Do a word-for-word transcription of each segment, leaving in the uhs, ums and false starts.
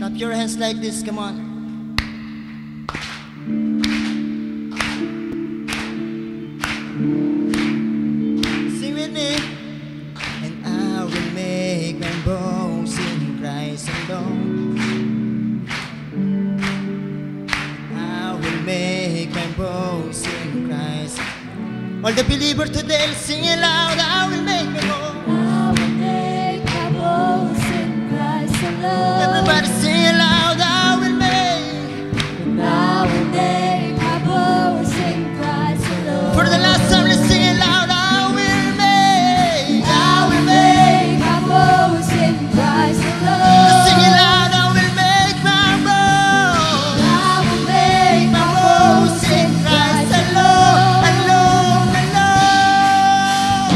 Clap your hands like this, come on. Sing with me. And I will make my boast in Christ alone. I will make my boast in Christ. All the believers today, sing it loud. I will make my boast. I will make my boast in Christ alone. Everybody sing it loud. I will make. And I will make my boast in Christ alone. For the last time, let's sing it loud. I will make. I will make my boast in Christ alone. Let's sing it loud. I will make my boast. I will make my boast in Christ alone. Alone, alone.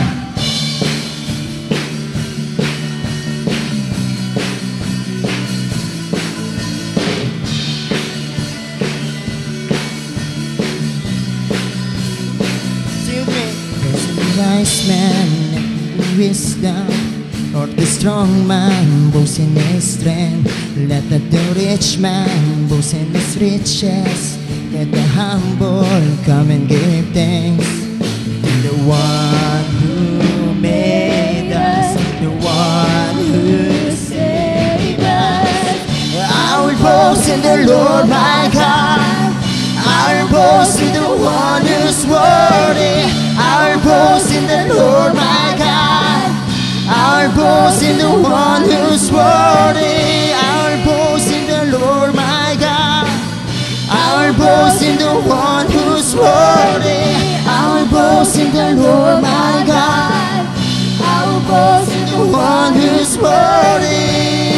Sing with me. There's a wise man in wisdom, or the strong man boasts in his strength. Let not the rich man boast in his riches. Let the humble come and give thanks to the one who made us, the one who saved us. I will boast in the Lord my God. I will boast in the one who's worthy. I will boast in the Lord my God. I will boast in the one who's worthy. I will boast in the Lord my God. I will boast in the one who's worthy. I will boast in the Lord my God. I will boast in the one who's worthy.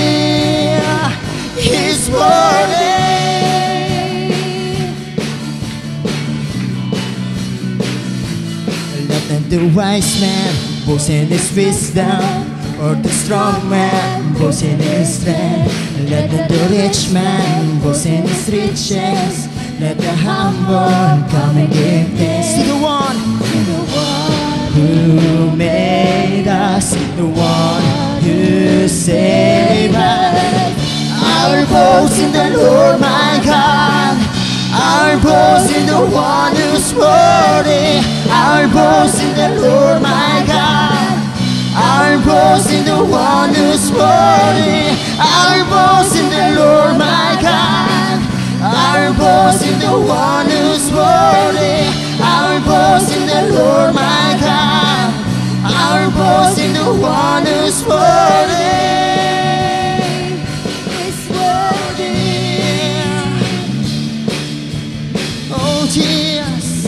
He's worthy. Let not the wise man boast in his wisdom, or the strong man boast in his strength. Let not the rich man boast in his riches. Let the humble come and give thanks to the one, To the one who made us, the one who saved us. I will boast in the Lord my God. I will boast in the one who's worthy. I will boast in the Lord my God. I will boast in the one who's worthy. I will boast in the Lord my God. I will boast in the one who's worthy. I will boast in the Lord my God. I will boast in the one who's worthy. is worthy. Oh Jesus,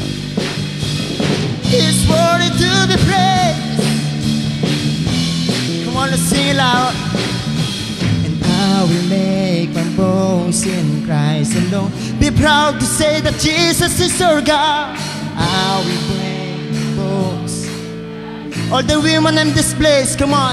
He's worthy to be praised. Come on, let's sing it loud. And I will make my boast in Christ alone. Be proud to say that Jesus is our God. I will bring my boast. All the women in this place, come on.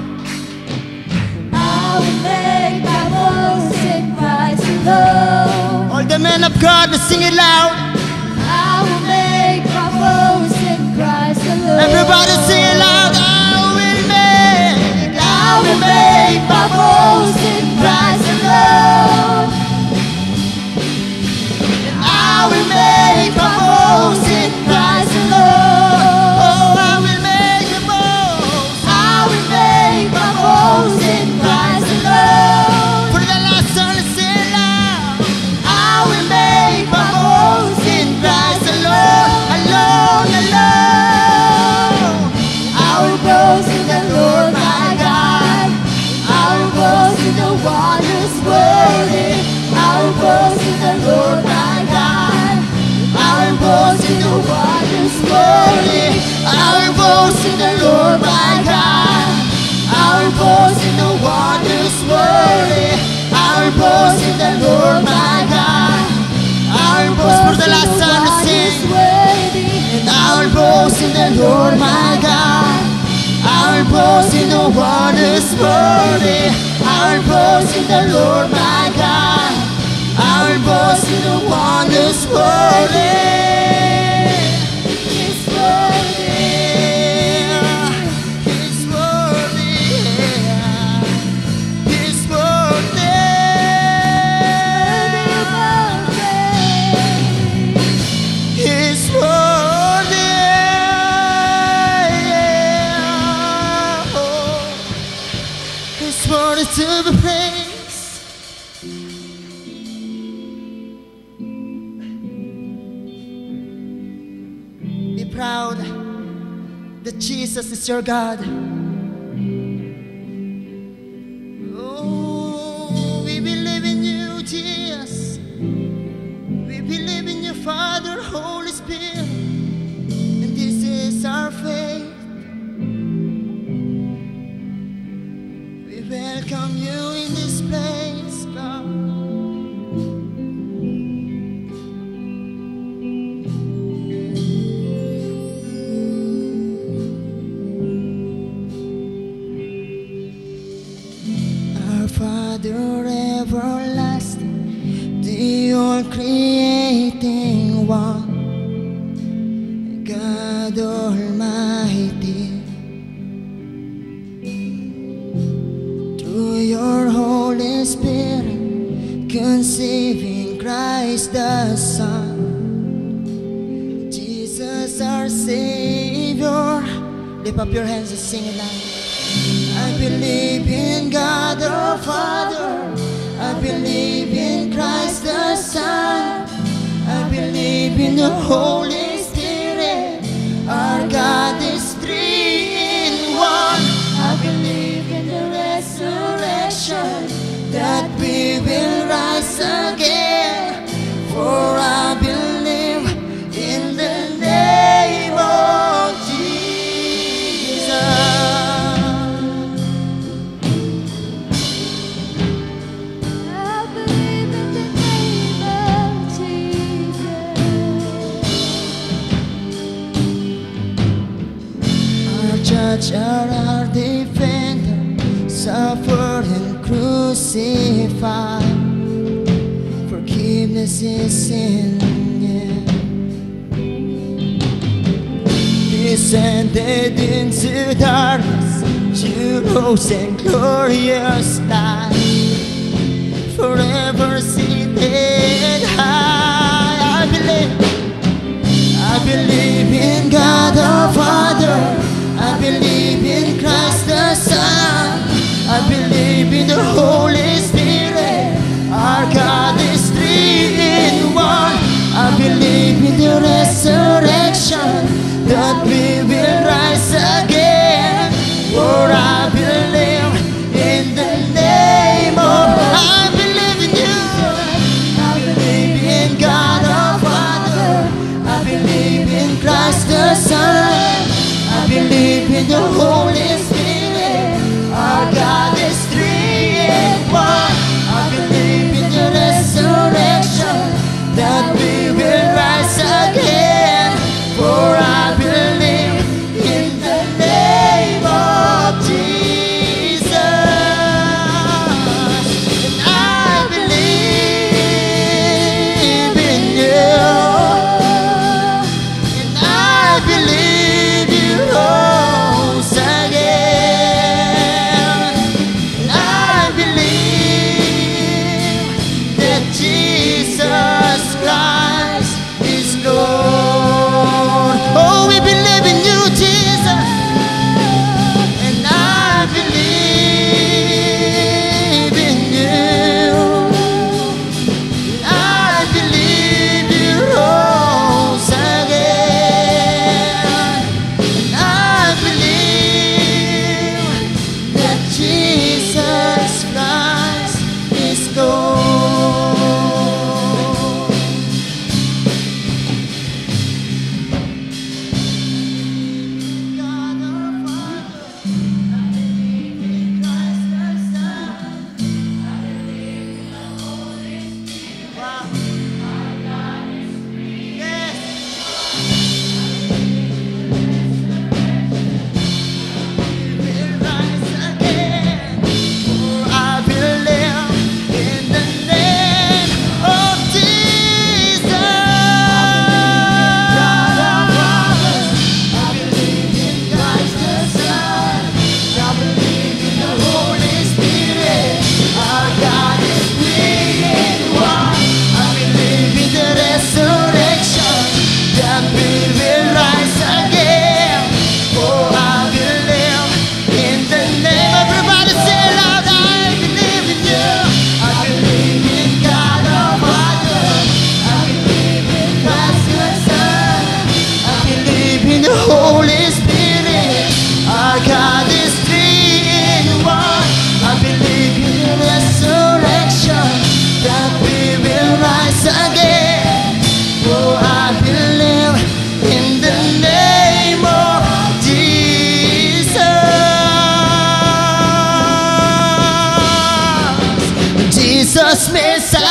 I will make my boast in Christ alone. All the men of God, let's sing it loud. I will make my boast in Christ alone. Everybody sing it loud. I will make. I will make my boast in Christ alone. I will make my boast in Christ alone. Oh, I will make a boast. I will make my boast in Christ alone. For the last time, let's sing it loud. I will make my boast in Christ alone. Alone, alone. I will boast in the Lord my God. I will boast in the one who's worthy. I will boast in the Lord my God. I will boast in the one who's worthy. I will boast in the Lord my God. I will boast in the one who's worthy. I will boast in the Lord my God. I will boast For the last time, let's sing. worthy. And I will boast in the Lord my God. I will boast in the one who's worthy. I will boast in the Lord my God. I will boast in the one who's worthy. He's worthy. He's worthy. He's worthy. is worthy to be praised. Be proud that Jesus is your God. Oh, we believe in you, Jesus. We believe in your Father, Holy Spirit, and this is our faith. We welcome you in this place, God. Our Father everlasting, the all-creating one, God Almighty, through your Holy Spirit, conceiving Christ the Son, Jesus our Savior. Lift up your hands and sing it loud. I believe in God our Father, I believe in Christ the Son, I believe in the Holy Spirit, our God is three in one. I believe in the resurrection, that we will rise again, for I believe in the name of Jesus. I believe in the name of Jesus. Our judge, our defender, suffered and crucified. Forgiveness is sin, yeah. Descended into darkness, you rose in glorious light, forever seated high. I believe, I believe in God our Father, I believe in Christ the Son, I believe in the Holy Spirit, our God is three in one. I believe in the resurrection, that we will rise again, for I believe in the name of, I believe in you. I believe in God our Father, I believe in Christ the Son, I believe in the Holy Spirit, Jesus Messiah.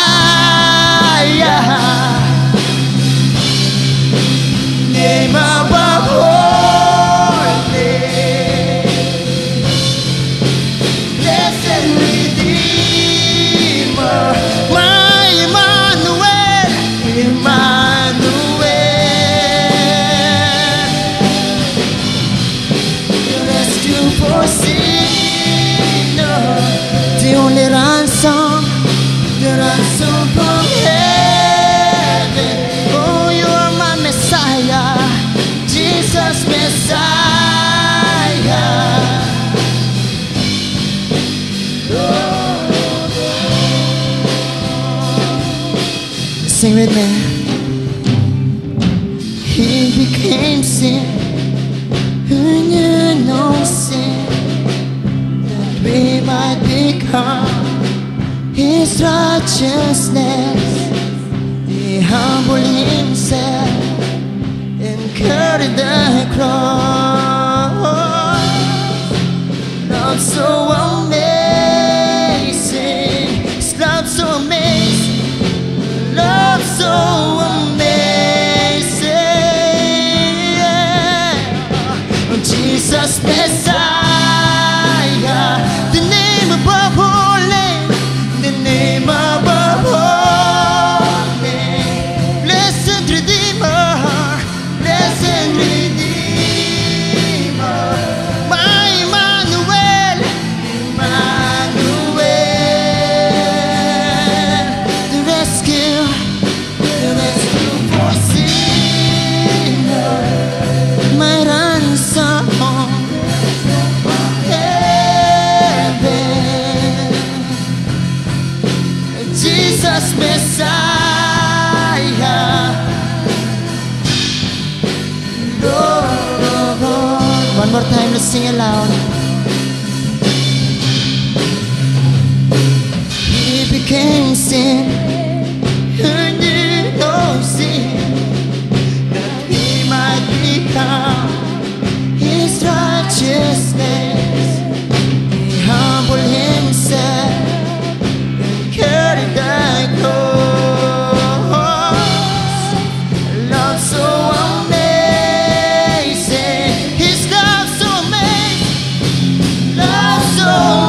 Name above all names. Blessed Redeemer, my Emmanuel, Emmanuel. The rescue for sinner, the only ransom, the ransom from heaven. Oh, you are my Messiah, Jesus Messiah. Sing with me. He became sin, who knew no sin, that we might become His righteousness. He humbled Himself and carried the cross. Love so amazing, His love so amazing, love so amazing. Oh, Jesus Messiah, the name above all names, the name above all names. Blessed Redeemer, blessed Redeemer, my Emmanuel, Emmanuel. The rescue, the rescue for sinner, my ransom from heaven. Jesus Messiah, Lord of all. One more time, let's sing aloud. He became sin, who knew no sin, that we might become His righteousness. He humbled Himself and carried the cross. Love so amazing, His love so amazing, love so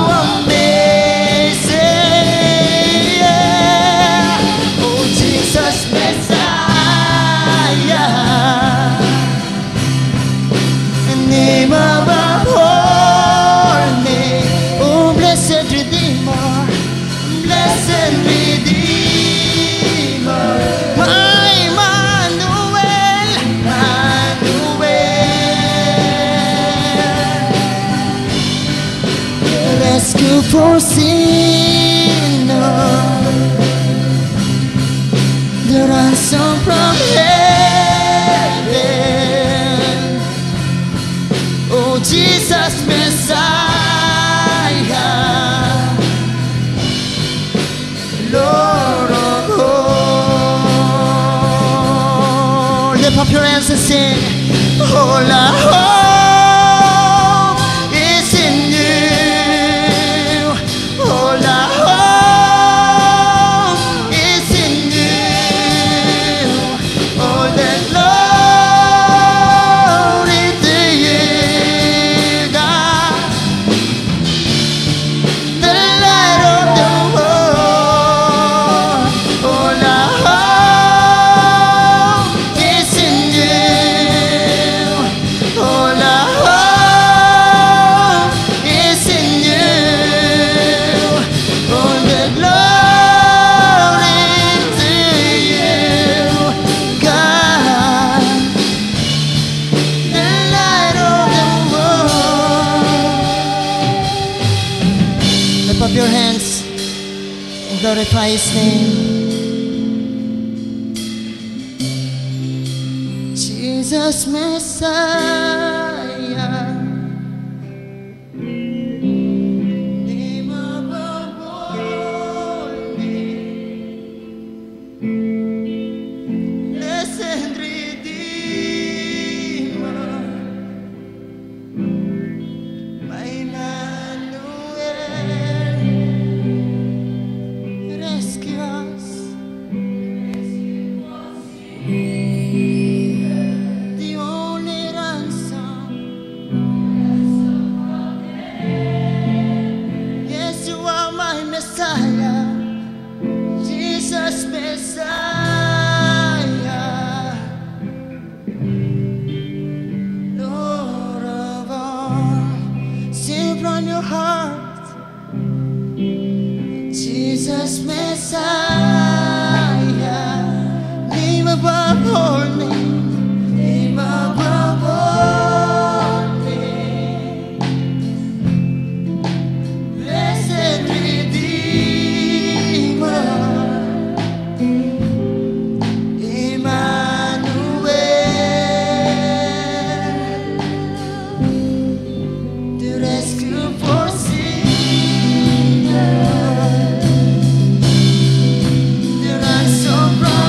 amazing. Oh, Jesus Messiah, the name above all names. Oh, blessed Redeemer, blessed Redeemer, my Emmanuel, Emmanuel. Rescue for sinner, the ransom from heaven. Oh, Jesus Messiah, Lord of all. Lift up your hands and sing. All our hope is in you. All our hope is in you. All the glory to you, God, the light of the world. All our hope is in you. All our hope is in you. All the glory to you, God, the light of the world. Lift up your hands and glorify His name. Jesus Messiah, name above all names. Blessed Redeemer, my Emmanuel. heart. Jesus Messiah, name above all name, name above all name. Blessed Redeemer, Emmanuel, the rescue for sinners, the ransom from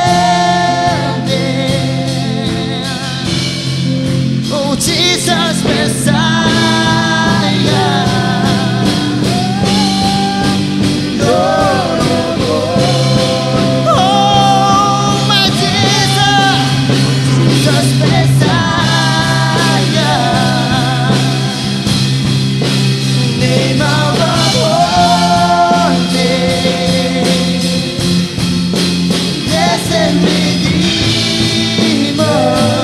heaven. Oh, Jesus Messiah, Lord of all. Oh, my Jesus, Jesus Messiah, name above all names. Blessed Redeemer,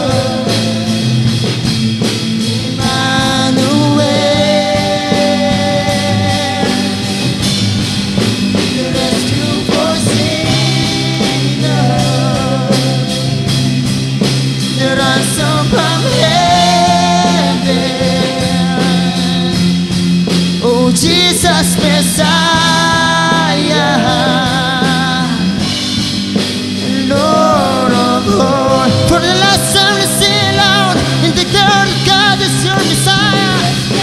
Emmanuel, the rescue for sinners, the ransom from heaven. Oh, Jesus Messiah, Lord of all. For the last time to sing loud in the God of God is your Messiah.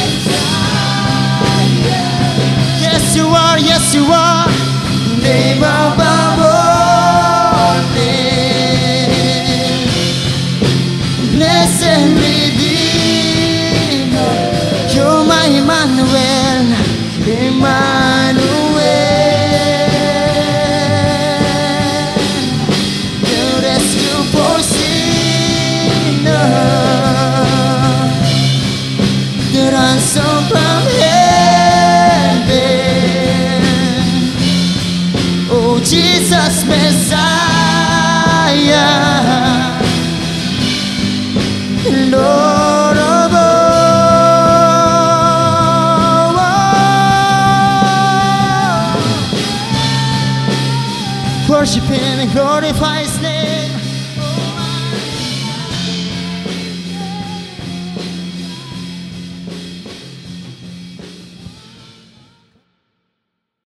Yes, you are, yes, you are. Name above all names. Blessed Redeemer, you're my Emmanuel, Emmanuel, the rescue for sinners, the ransom from heaven. Oh, Jesus Messiah, Lord of all. Worship Him and glorify His